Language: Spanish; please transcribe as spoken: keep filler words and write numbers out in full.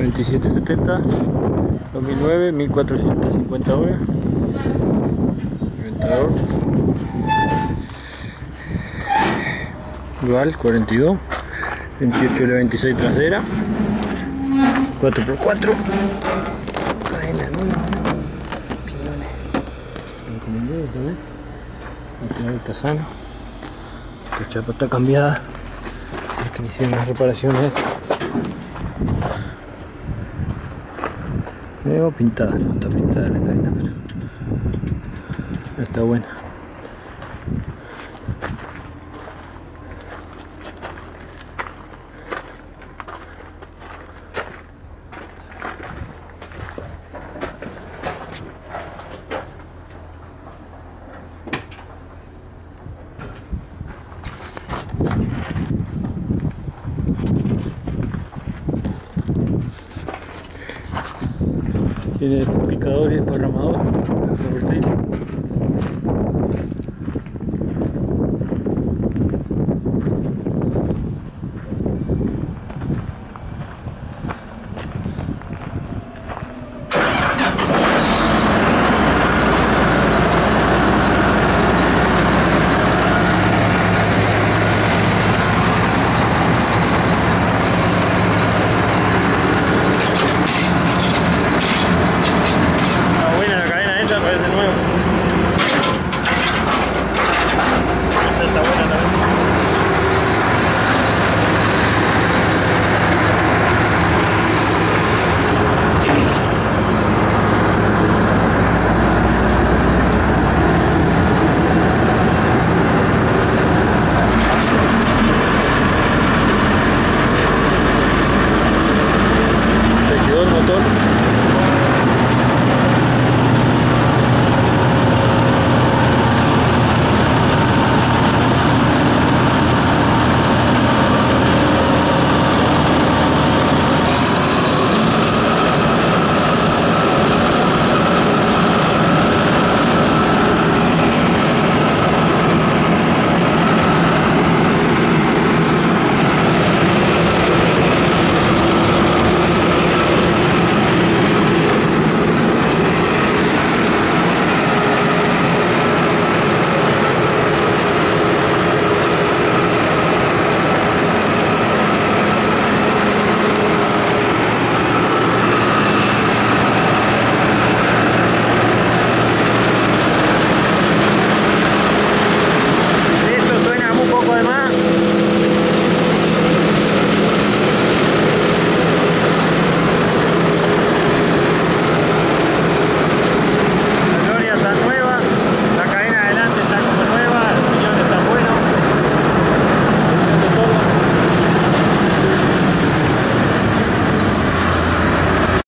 veintisiete setenta, dos mil nueve, mil cuatrocientas cincuenta horas. Inventador. Dual cuarenta y dos, veintiocho L veintiséis trasera, cuatro por cuatro, cadena nueva, piñones encomendados también, el pilar está sano, esta chapa está cambiada, porque le hicieron las reparaciones, veo pintada, no está pintada la cadena, pero está buena. Tiene picador y desparramador.